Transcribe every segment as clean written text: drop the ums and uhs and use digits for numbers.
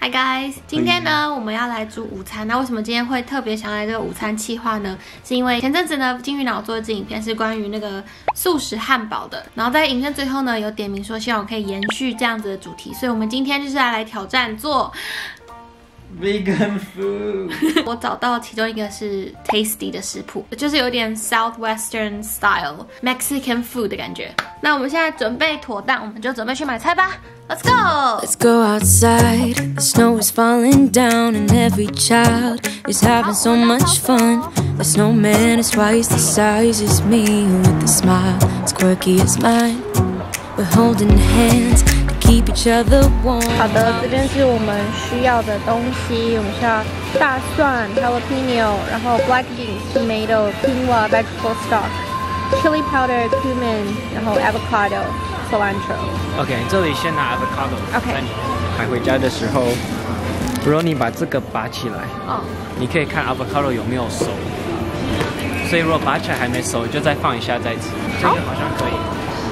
Hi guys， 今天呢我们要来煮午餐。那为什么今天会特别想来这个午餐企划呢？是因为前阵子呢金鱼脑做一支影片是关于那个素食汉堡的，然后在影片最后呢有点名说希望我可以延续这样子的主题，所以我们今天就是来挑战做 vegan food 我找到其中一个是 Tasty 的食谱，就是有点 Southwestern style Mexican food 的感觉。那我们现在准备妥当，我们就准备去买菜吧。Let's go! Let's go outside. The snow is falling down, and every child is having so much fun. The snowman is twice the size as me, with a smile as quirky as mine. We're holding hands to keep each other warm. 好的，这边是我们需要的东西。我们需要大蒜、jalapeno， 然后 black beans、tomato、quinoa、vegetable stock、chili powder、cumin， 然后 avocado、cilantro。OK， 这里先拿 avocado。OK。在你买回家的时候，如果你把这个拔起来，你可以看 avocado 有没有熟。所以如果拔起来还没熟，就再放一下再吃。这个好像可以。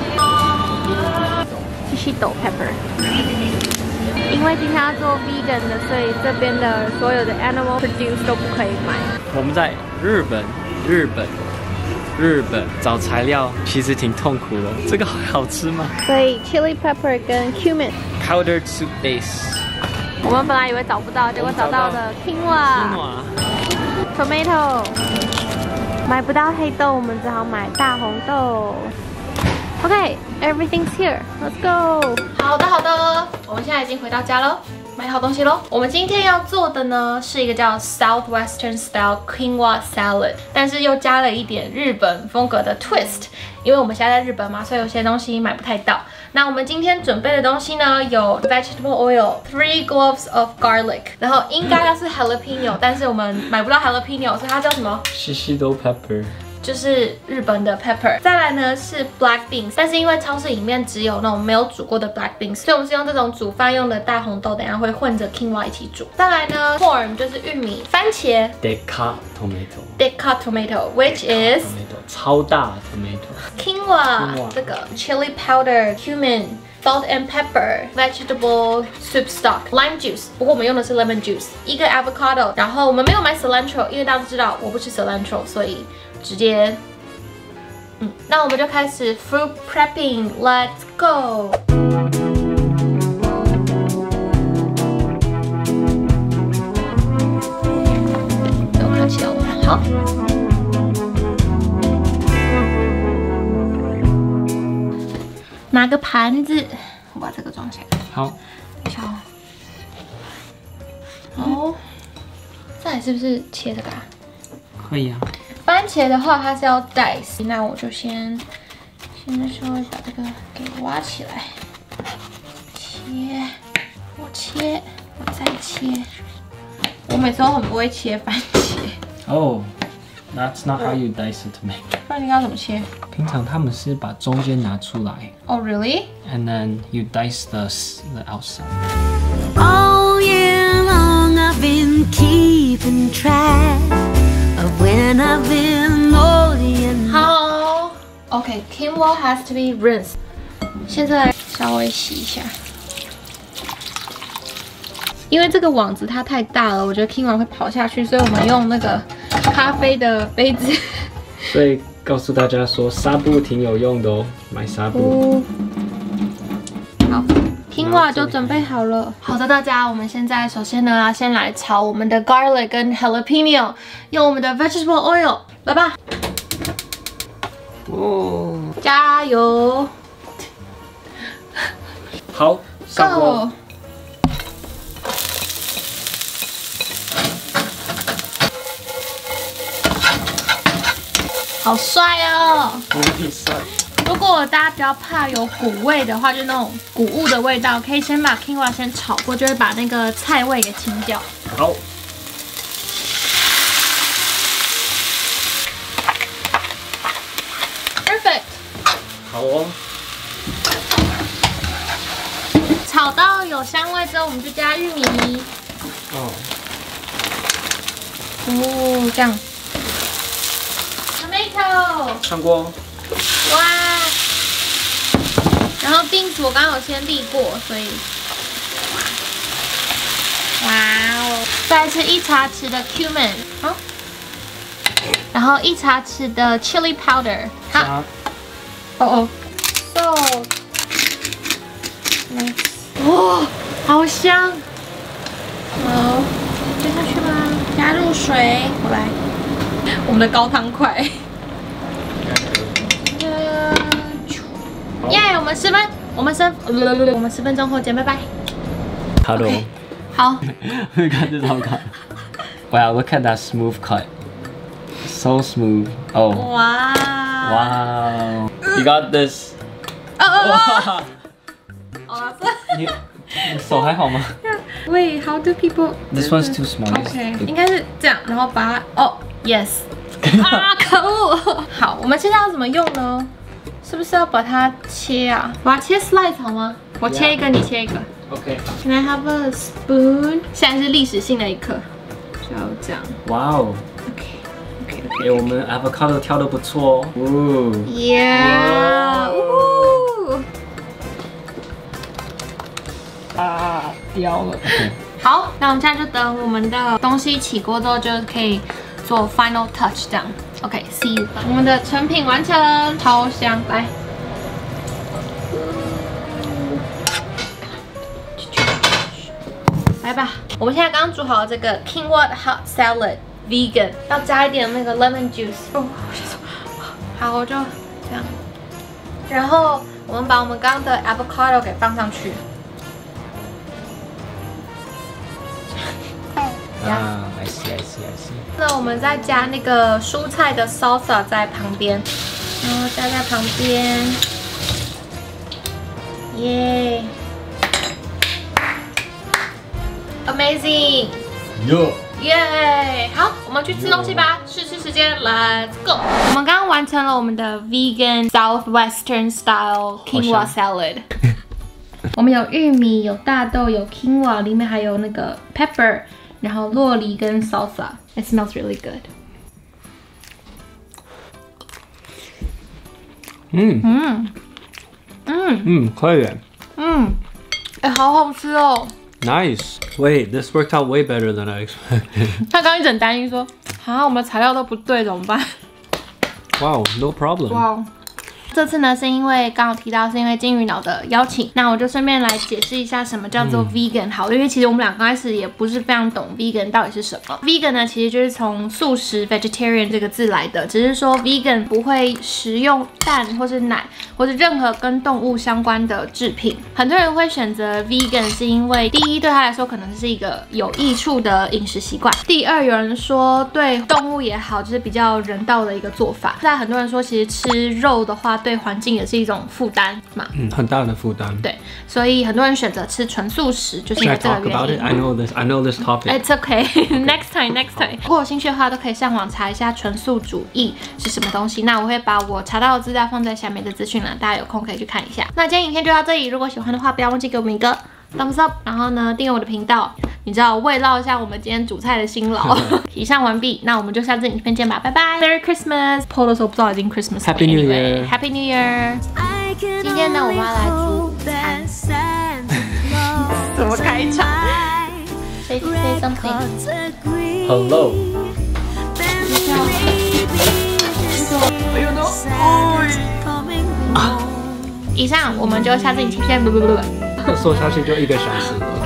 Chili pepper， 因为今天要做 vegan 的，所以这边的所有的 animal produce 都不可以买。 我们在日本找材料其实挺痛苦的，这个好吃吗？ 所以 chili pepper 跟 cumin powdered soup base。 我们本来以为找不到，结果找到了 quinoa、tomato。买不到黑豆，我们只好买大红豆。OK, everything's here. Let's go. 好的，我们现在已经回到家喽，买好东西喽。我们今天要做的呢是一个叫 Southwestern Style Quinoa Salad， 但是又加了一点日本风格的 twist。因为我们现在在日本嘛，所以有些东西买不太到。那我们今天准备的东西呢，有 vegetable oil、3 cloves of garlic， 然后应该要是 jalapeno， 但是我们买不到 jalapeno， 所以它叫什么？ 西西多 pepper。 就是日本的 pepper， 再来呢是 black beans， 但是因为超市里面只有那种没有煮过的 black beans， 所以我们是用这种煮饭用的大红豆，等一下会混着 quinoa 一起煮。再来呢 corn 就是玉米，番茄 deca tomato，which is 超大 tomato，quinoa 这个 chili powder、cumin。Salt and pepper, vegetable soup stock, lime juice。不过我们用的是 lemon juice。一个 avocado， 然后我们没有买 cilantro， 因为大家都知道我不吃 cilantro， 所以直接，那我们就开始 fruit prepping。Let's go。都看起来了，好。拿个盘子，我把这个装起来。 好。 好。再来是不是切这个啊？ 可以啊。 番茄的话，它是要 dice， 那我就先稍微把这个给挖起来。我切，我再切。我每次都很不会切番茄。 Oh, that's not how you dice a tomato. 不然你要怎么切？ 平常他们是把中间拿出来。 Oh, really? And then you dice the outside. All year long I've been keeping track of when I've been moldy and 好 ，OK, quinoa has to be rinsed. 现在稍微洗一下，因为这个网子它太大了，我觉得 quinoa 会跑下去，所以我们用那个咖啡的杯子。 所以告诉大家说，纱布挺有用的哦，买纱布。 好。quinoa 就准备好了。好的，大家，我们现在首先呢，先来炒我们的 garlic 跟 jalapeno， 用我们的 vegetable oil， 来吧。 哦， 加油！ 好，上锅。 好帅哦！ 无比帅。 如果大家比较怕有谷味的话，就那种谷物的味道，可以先把 quinoa 先炒过，就会把那个菜味给清掉。 好。 Perfect。 好哦。 炒到有香味之后，我们就加玉米。这样。Tomato。 上锅。 哇！然后 beans 我刚刚有先沥过，所以再是1茶匙的 cumin， 好，然后1茶匙的 chili powder， 好，哦 ，salt， 哇，好香，好，接下去吧，加入水，我来，我们的高汤块，耶，我们10分钟后见，拜拜。 Hello。 好。 看这张卡。Wow, look at that smooth cut. So smooth. Oh. Wow. You got this. 哦， 你手还好吗 Wait, how do people? This one's too small. OK， 应该是这样，然后把它yes。啊，可恶！好，我们现在要怎么用呢？是不是要把它切啊？把它切 slice 好吗？我切一个，你切一个。 OK。 Can I have a spoon？ 现在是历史性的一刻，就要这样。 哇哦。OK。我们 avocado 挑得不错哦。 Yeah。 啊，掉了。 好，那我们现在就等我们的东西起锅之后，就可以做 final touch 这样。OK，see you。我们的成品完成，超香，来。来吧，我们现在刚煮好这个 quinoa hot salad vegan， 要加一点那个 lemon juice。好，我就这样。然后我们把我们刚刚的 avocado 给放上去。 啊 I see。 那我们再加那个蔬菜的 salsa 在旁边，然后加在旁边，耶 ，amazing， 耶，好，我们去吃东西吧，试吃时间 ，Let's go。我们刚刚完成了我们的 vegan southwestern style quinoa salad。我们有玉米，有大豆，有 quinoa， 里面还有那个 pepper。然后洛梨跟 salsa， it smells really good。 可以。 好好吃哦。 Nice. Wait, this worked out way better than I expected. 他刚一直很担心说，我们材料都不对怎么办 Wow, no problem. Wow。这次呢，是因为刚好提到是因为金鱼脑的邀请，那我就顺便来解释一下什么叫做 vegan 好，因为其实我们俩刚开始也不是非常懂 vegan 到底是什么。vegan 呢，其实就是从素食 vegetarian 这个字来的，只是说 vegan 不会食用蛋或是奶或是任何跟动物相关的制品。很多人会选择 vegan 是因为第一对他来说可能是一个有益处的饮食习惯，第二有人说对动物也好，就是比较人道的一个做法。现在很多人说其实吃肉的话，对环境也是一种负担嘛， 很大的负担。 对，所以很多人选择吃纯素食，就是因为这个原因。 I know this topic. It's okay. Next time. 如果有兴趣的话，都可以上网查一下纯素主义是什么东西。那我会把我查到的资料放在下面的资讯栏，大家有空可以去看一下。那今天影片就到这里，如果喜欢的话，不要忘记给我们一个 thumbs up， 然后呢订阅我的频道。你知道慰劳一下我们今天煮菜的辛劳。以上完毕，那我们就下次影片见吧，拜拜 ！Merry Christmas！PO 的时候不知道已经 Christmas。Happy New Year！ Happy New Year！ 今天呢，我们要来煮餐。怎么开场 ？Say something. Hello. You know. 以上，我们就下次影片。 说下去就1个小时。